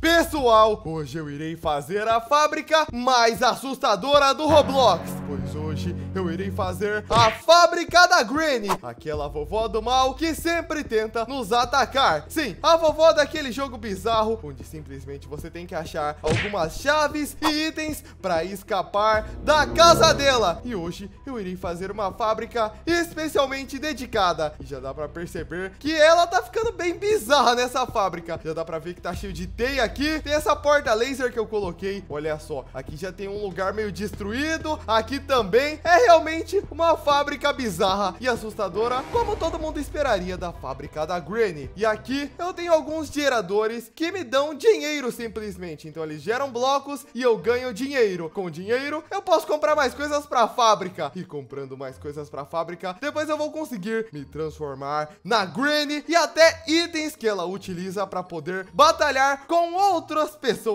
Pessoal, hoje eu irei fazer a fábrica mais assustadora do Roblox, pois hoje eu irei fazer a fábrica da Granny, aquela vovó do mal que sempre tenta nos atacar. Sim, a vovó daquele jogo bizarro, onde simplesmente você tem que achar algumas chaves e itens para escapar da casa dela. E hoje eu irei fazer uma fábrica especialmente dedicada, e já dá para perceber que ela tá ficando bem bizarra nessa fábrica. Já dá para ver que tá cheio de teia aqui, tem essa porta laser que eu coloquei. Olha só, aqui já tem um lugar meio destruído, aqui também. É realmente uma fábrica bizarra e assustadora, como todo mundo esperaria da fábrica da Granny. E aqui eu tenho alguns geradores que me dão dinheiro simplesmente. Então eles geram blocos e eu ganho dinheiro. Com dinheiro eu posso comprar mais coisas para a fábrica, e comprando mais coisas para a fábrica, depois eu vou conseguir me transformar na Granny e até itens que ela utiliza para poder batalhar com outras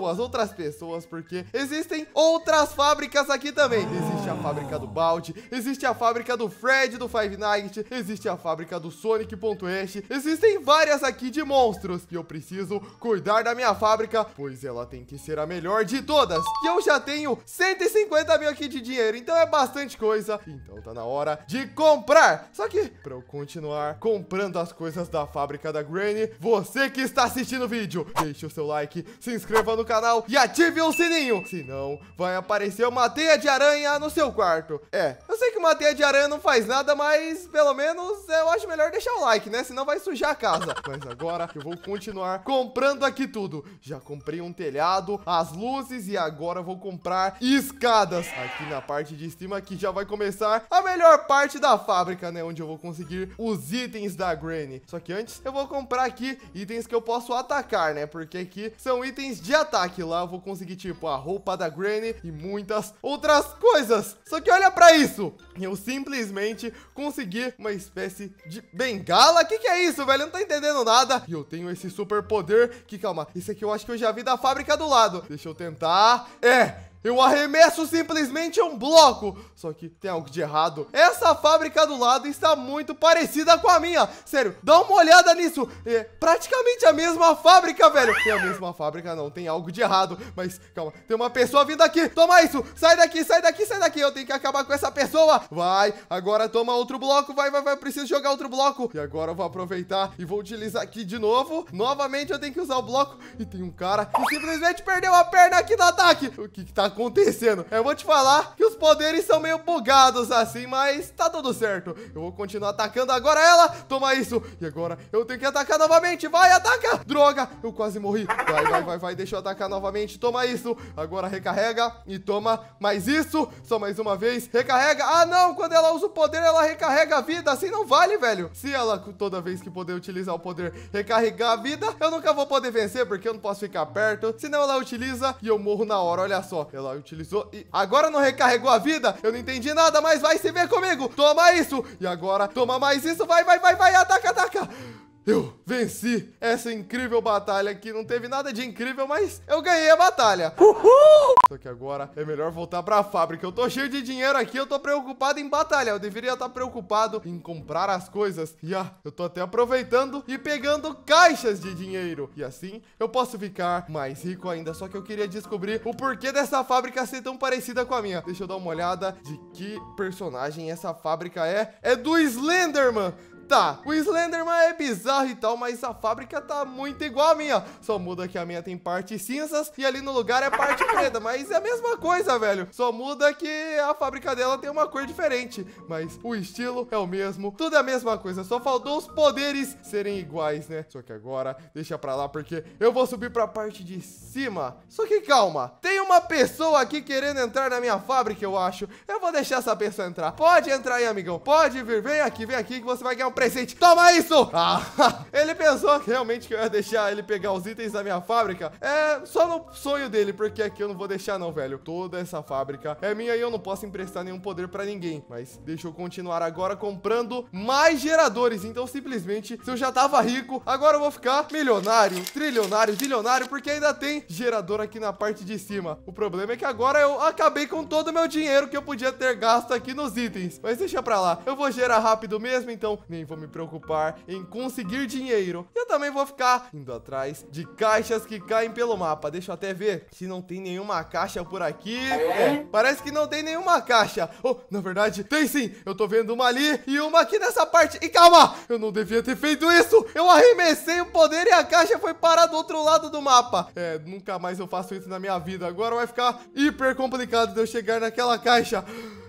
pessoas, porque existem outras fábricas aqui também. Existe a fábrica do Baldi, existe a fábrica do Fred do Five Nights, existe a fábrica do Sonic.exe, existem várias aqui de monstros, e eu preciso cuidar da minha fábrica, pois ela tem que ser a melhor de todas. E eu já tenho 150 mil aqui de dinheiro, então é bastante coisa. Então tá na hora de comprar. Só que para eu continuar comprando as coisas da fábrica da Granny, você que está assistindo o vídeo, deixe o seu like, se inscreva no canal e ative o sininho, senão vai aparecer uma teia de aranha no seu quarto. Eu sei que uma teia de aranha não faz nada, mas pelo menos eu acho melhor deixar o like, né? Senão vai sujar a casa. Mas agora eu vou continuar comprando aqui tudo. Já comprei um telhado, as luzes, e agora eu vou comprar escadas aqui na parte de cima, que já vai começar a melhor parte da fábrica, né? Onde eu vou conseguir os itens da Granny. Só que antes eu vou comprar aqui itens que eu posso atacar, né? Porque aqui são itens de ataque. Lá eu vou conseguir, tipo, a roupa da Granny e muitas outras coisas. Só que olha pra isso, eu simplesmente consegui uma espécie de bengala. Que é isso, velho? Eu não tô entendendo nada. E eu tenho esse super poder que, calma, esse aqui eu acho que eu já vi da fábrica do lado. Deixa eu tentar. Eu arremesso simplesmente um bloco. Só que tem algo de errado. Essa fábrica do lado está muito parecida com a minha. Sério, dá uma olhada nisso. É praticamente a mesma fábrica, velho. É a mesma fábrica, não. Tem algo de errado. Mas, calma, tem uma pessoa vindo aqui. Toma isso. Sai daqui, sai daqui, sai daqui. Eu tenho que acabar com essa pessoa. Vai, agora toma outro bloco. Vai. Preciso jogar outro bloco. E agora eu vou aproveitar e vou utilizar aqui de novo. Novamente eu tenho que usar o bloco. E tem um cara que simplesmente perdeu a perna aqui no ataque. O que tá acontecendo? Eu vou te falar que os poderes são meio bugados assim, mas tá tudo certo. Eu vou continuar atacando agora ela. Toma isso. E agora eu tenho que atacar novamente. Vai, ataca. Droga, eu quase morri. Vai, deixa eu atacar novamente. Toma isso. Agora recarrega e toma mais isso. Só mais uma vez. Recarrega. Ah, não, quando ela usa o poder, ela recarrega a vida. Assim não vale, velho. Se ela, toda vez que poder utilizar o poder, recarregar a vida, eu nunca vou poder vencer, porque eu não posso ficar perto. Senão ela utiliza e eu morro na hora. Olha só, ela utilizou e agora não recarregou a vida. Eu não entendi nada, mas vai se ver comigo. Toma isso. E agora toma mais isso. Vai, ataca. Eu venci essa incrível batalha que não teve nada de incrível, mas eu ganhei a batalha. Uhul! Só que agora é melhor voltar pra fábrica. Eu tô cheio de dinheiro aqui, eu tô preocupado em batalhar. Eu deveria estar preocupado em comprar as coisas. E eu tô até aproveitando e pegando caixas de dinheiro. E assim eu posso ficar mais rico ainda. Só que eu queria descobrir o porquê dessa fábrica ser tão parecida com a minha. Deixa eu dar uma olhada de que personagem essa fábrica é. É do Slenderman. Tá, o Slenderman é bizarro e tal, mas a fábrica tá muito igual a minha. Só muda que a minha tem partes cinzas e ali no lugar é parte preta, mas é a mesma coisa, velho. Só muda que a fábrica dela tem uma cor diferente, mas o estilo é o mesmo, tudo é a mesma coisa. Só faltou os poderes serem iguais, né? Só que agora deixa pra lá, porque eu vou subir pra parte de cima. Só que calma, tem uma pessoa aqui querendo entrar na minha fábrica, eu acho. Eu vou deixar essa pessoa entrar. Pode entrar aí, amigão, pode vir, vem aqui que você vai ganhar um presente. Toma isso! Ele pensou realmente que eu ia deixar ele pegar os itens da minha fábrica. É só no sonho dele, porque aqui eu não vou deixar não, velho. Toda essa fábrica é minha e eu não posso emprestar nenhum poder pra ninguém. Mas deixa eu continuar agora comprando mais geradores. Então simplesmente, se eu já tava rico, agora eu vou ficar milionário, trilionário, bilionário, porque ainda tem gerador aqui na parte de cima. O problema é que agora eu acabei com todo o meu dinheiro que eu podia ter gasto aqui nos itens. Mas deixa pra lá, eu vou gerar rápido mesmo, então nem vou me preocupar em conseguir dinheiro. E eu também vou ficar indo atrás de caixas que caem pelo mapa. Deixa eu até ver se não tem nenhuma caixa por aqui. Parece que não tem nenhuma caixa. Oh, na verdade, tem sim. Eu tô vendo uma ali e uma aqui nessa parte. E calma, eu não devia ter feito isso. Eu arremessei o poder e a caixa foi parar do outro lado do mapa. Nunca mais eu faço isso na minha vida. Agora vai ficar hiper complicado de eu chegar naquela caixa.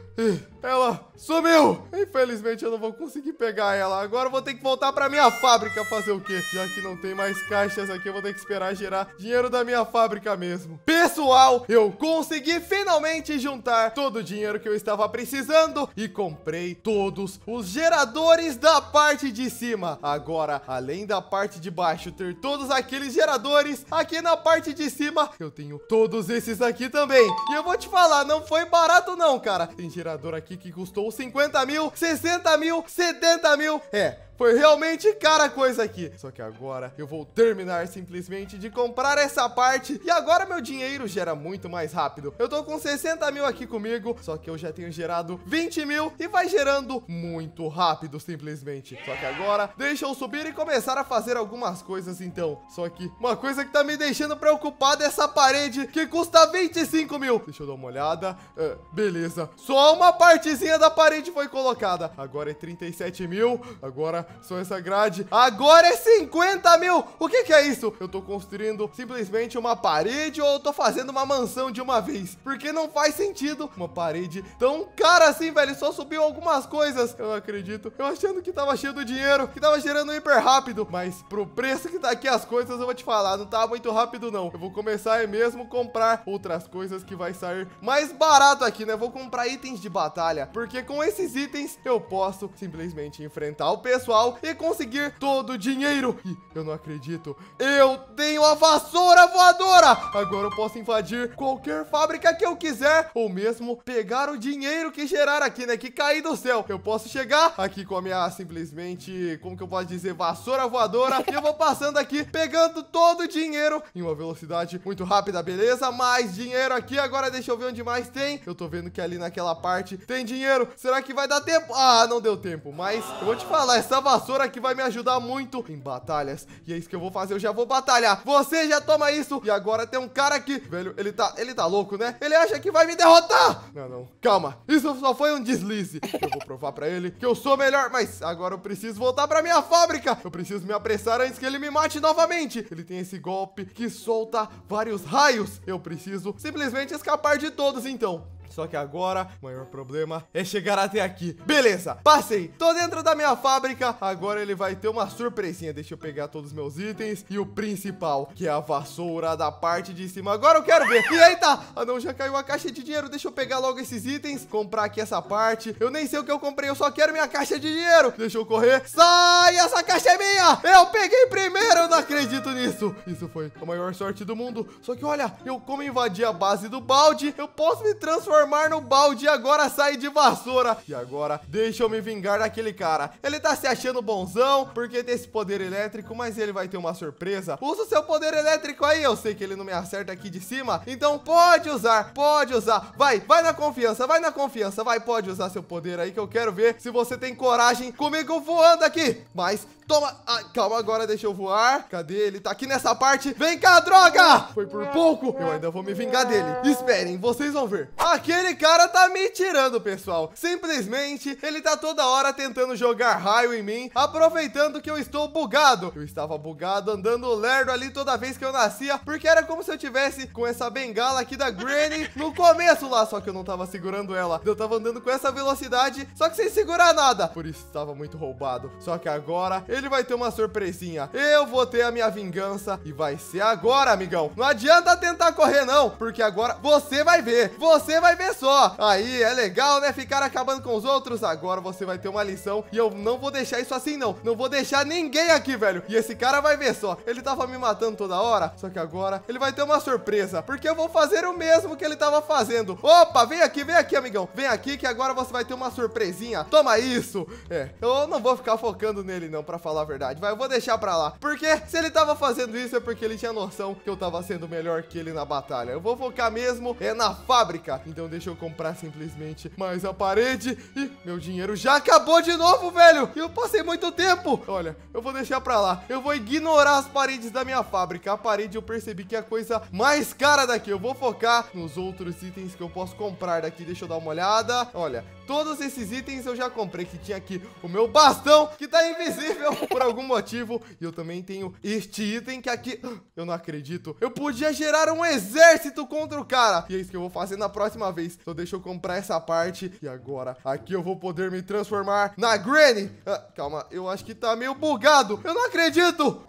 Ela sumiu. Infelizmente eu não vou conseguir pegar ela. Agora eu vou ter que voltar pra minha fábrica fazer o quê? Já que não tem mais caixas aqui, eu vou ter que esperar gerar dinheiro da minha fábrica mesmo. Pessoal, eu consegui finalmente juntar todo o dinheiro que eu estava precisando e comprei todos os geradores da parte de cima. Agora, além da parte de baixo ter todos aqueles geradores, aqui na parte de cima eu tenho todos esses aqui também. E eu vou te falar, não foi barato não, cara. Tem gerador aqui que custou 50 mil, 60 mil, 70 mil. Foi realmente cara a coisa aqui. Só que agora eu vou terminar simplesmente de comprar essa parte. E agora meu dinheiro gera muito mais rápido. Eu tô com 60 mil aqui comigo, só que eu já tenho gerado 20 mil e vai gerando muito rápido simplesmente. Só que agora deixa eu subir e começar a fazer algumas coisas então. Só que uma coisa que tá me deixando preocupado é essa parede que custa 25 mil. Deixa eu dar uma olhada. Beleza. Só uma partezinha da parede foi colocada. Agora é 37 mil. Agora só essa grade. Agora é 50 mil. O que é isso? Eu tô construindo simplesmente uma parede ou eu tô fazendo uma mansão de uma vez? Porque não faz sentido uma parede tão cara assim, velho. Só subiu algumas coisas. Eu não acredito. Eu achando que tava cheio do dinheiro, que tava gerando hiper rápido. Mas pro preço que tá aqui as coisas, eu vou te falar, não tá muito rápido não. Eu vou começar mesmo comprar outras coisas que vai sair mais barato aqui, né? Eu vou comprar itens de batalha, porque com esses itens eu posso simplesmente enfrentar o pessoal e conseguir todo o dinheiro. E eu não acredito, eu tenho a vassoura voadora. Agora eu posso invadir qualquer fábrica que eu quiser, ou mesmo pegar o dinheiro que gerar aqui, né, que cair do céu. Eu posso chegar aqui com a minha simplesmente, como que eu posso dizer, vassoura voadora, e eu vou passando aqui, pegando todo o dinheiro em uma velocidade muito rápida, beleza? Mais dinheiro aqui. Agora deixa eu ver onde mais tem. Eu tô vendo que ali naquela parte tem dinheiro. Será que vai dar tempo? Ah, não deu tempo, mas eu vou te falar, essa vassoura aqui vai me ajudar muito em batalhas. E é isso que eu vou fazer, eu já vou batalhar. Você já toma isso. E agora tem um cara aqui, velho, ele tá louco, né? Ele acha que vai me derrotar. Não, calma, isso só foi um deslize. Eu vou provar pra ele que eu sou melhor. Mas agora eu preciso voltar pra minha fábrica. Eu preciso me apressar antes que ele me mate novamente. Ele tem esse golpe que solta vários raios. Eu preciso simplesmente escapar de todos então. Só que agora, o maior problema é chegar até aqui. Beleza, passei. Tô dentro da minha fábrica. Agora ele vai ter uma surpresinha. Deixa eu pegar todos os meus itens. E o principal, que é a vassoura da parte de cima. Agora eu quero ver. E eita! Ah não, já caiu a caixa de dinheiro. Deixa eu pegar logo esses itens. Comprar aqui essa parte. Eu nem sei o que eu comprei. Eu só quero minha caixa de dinheiro. Deixa eu correr. Sai! Essa caixa é minha! Eu peguei primeiro. Eu não acredito nisso. Isso foi a maior sorte do mundo. Só que olha, eu como invadi a base do balde, eu posso me transformar no balde e agora sair de vassoura. E agora deixa eu me vingar daquele cara. Ele tá se achando bonzão porque tem esse poder elétrico, mas ele vai ter uma surpresa. Usa o seu poder elétrico aí. Eu sei que ele não me acerta aqui de cima, então pode usar, pode usar. Vai na confiança, vai na confiança. Vai, pode usar seu poder aí que eu quero ver se você tem coragem comigo voando aqui. Mas toma, calma, agora deixa eu voar. Cadê ele? Tá aqui nessa parte. Vem cá, droga! Foi por pouco. Eu ainda vou me vingar dele. Esperem, vocês vão ver. Aquele cara tá me tirando, pessoal. Simplesmente, ele tá toda hora tentando jogar raio em mim, aproveitando que eu estou bugado. Eu estava bugado, andando lerdo ali toda vez que eu nascia, porque era como se eu tivesse com essa bengala aqui da Granny no começo lá, só que eu não tava segurando ela. Eu tava andando com essa velocidade, só que sem segurar nada. Por isso estava muito roubado. Só que agora ele vai ter uma surpresinha. Eu vou ter a minha vingança e vai ser agora, amigão. Não adianta tentar correr não, porque agora você vai ver. Você vai ver só. Aí, é legal, né? Ficar acabando com os outros. Agora você vai ter uma lição e eu não vou deixar isso assim, não. Não vou deixar ninguém aqui, velho. E esse cara vai ver só. Ele tava me matando toda hora, só que agora ele vai ter uma surpresa, porque eu vou fazer o mesmo que ele tava fazendo. Opa, vem aqui, amigão. Vem aqui que agora você vai ter uma surpresinha. Toma isso. Eu não vou ficar focando nele, não, pra falar a verdade. Vai, eu vou deixar pra lá. Porque se ele tava fazendo isso é porque ele tinha noção que eu tava sendo melhor que ele na batalha. Eu vou focar mesmo na fábrica. Então Então deixa eu comprar simplesmente mais a parede. E meu dinheiro já acabou de novo, velho. E eu passei muito tempo. Olha, eu vou deixar pra lá. Eu vou ignorar as paredes da minha fábrica. A parede eu percebi que é a coisa mais cara daqui. Eu vou focar nos outros itens que eu posso comprar daqui. Deixa eu dar uma olhada. Olha, todos esses itens eu já comprei. Que tinha aqui o meu bastão, que tá invisível por algum motivo. E eu também tenho este item que aqui... Eu não acredito. Eu podia gerar um exército contra o cara. E é isso que eu vou fazer na próxima vez. Então deixa eu comprar essa parte. E agora, aqui eu vou poder me transformar na Granny. Calma, eu acho que tá meio bugado. Eu não acredito.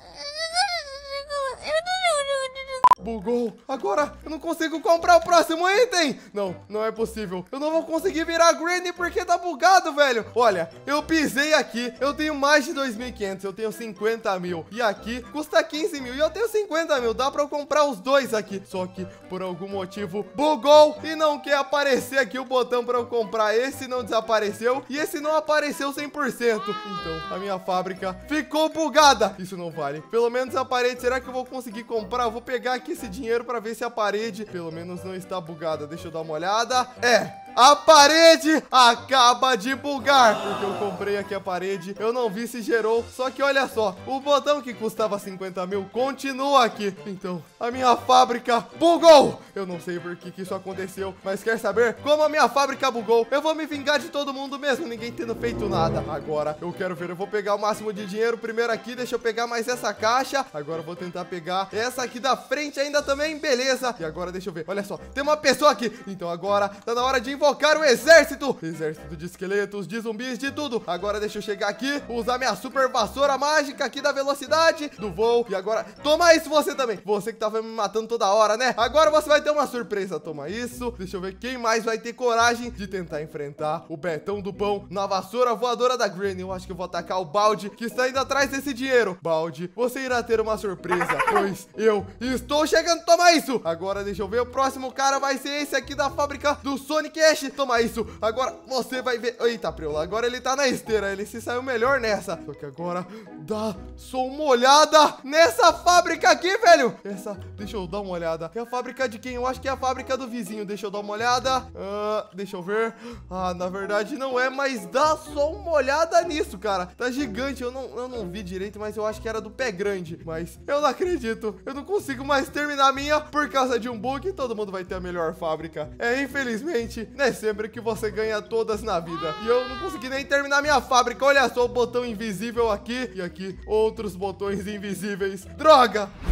Bugou. Agora eu não consigo comprar o próximo item. Não, não é possível. Eu não vou conseguir virar Granny porque tá bugado, velho. Olha, eu pisei aqui. Eu tenho mais de 2.500. Eu tenho 50 mil. E aqui custa 15 mil. E eu tenho 50 mil. Dá pra eu comprar os dois aqui. Só que por algum motivo bugou e não quer aparecer aqui o botão pra eu comprar. Esse não desapareceu. E esse não apareceu 100%. Então a minha fábrica ficou bugada. Isso não vale. Pelo menos a parede. Será que eu vou conseguir comprar? Eu vou pegar aqui esse dinheiro pra ver se a parede pelo menos não está bugada. Deixa eu dar uma olhada. A parede acaba de bugar, porque eu comprei aqui a parede, eu não vi se gerou. Só que olha só, o botão que custava 50 mil continua aqui. Então a minha fábrica bugou. Eu não sei por que isso aconteceu, mas quer saber como a minha fábrica bugou? Eu vou me vingar de todo mundo mesmo, ninguém tendo feito nada. Agora eu quero ver, eu vou pegar o máximo de dinheiro primeiro aqui. Deixa eu pegar mais essa caixa. Agora eu vou tentar pegar essa aqui da frente ainda também, beleza. E agora deixa eu ver, olha só, tem uma pessoa aqui. Então agora tá na hora de invocar o exército. Exército de esqueletos, de zumbis, de tudo. Agora deixa eu chegar aqui, usar minha super vassoura mágica aqui da velocidade, do voo. E agora, toma isso você também. Você que tava me matando toda hora, né? Agora você vai ter uma surpresa, toma isso. Deixa eu ver quem mais vai ter coragem de tentar enfrentar o Betão do Pão na vassoura voadora da Granny. Eu acho que eu vou atacar o Baldi, que está indo atrás desse dinheiro. Baldi, você irá ter uma surpresa, pois eu estou chegando. Toma isso. Agora deixa eu ver, o próximo cara vai ser esse aqui da fábrica do Sonic Ash. Toma isso. Agora você vai ver. Eita, preula. Agora ele tá na esteira. Ele se saiu melhor nessa. Só que agora dá só uma olhada nessa fábrica aqui, velho. Deixa eu dar uma olhada. É a fábrica de quem? Eu acho que é a fábrica do vizinho. Deixa eu dar uma olhada. Deixa eu ver. Na verdade não é, mas dá só uma olhada nisso, cara. Tá gigante. Eu não vi direito, mas eu acho que era do Pé Grande. Mas eu não acredito. Eu não consigo mais terminar a minha por causa de um bug. Todo mundo vai ter a melhor fábrica. Infelizmente, não é sempre que você ganha todas na vida. E eu não consegui nem terminar minha fábrica. Olha só o botão invisível aqui. E aqui outros botões invisíveis. Droga!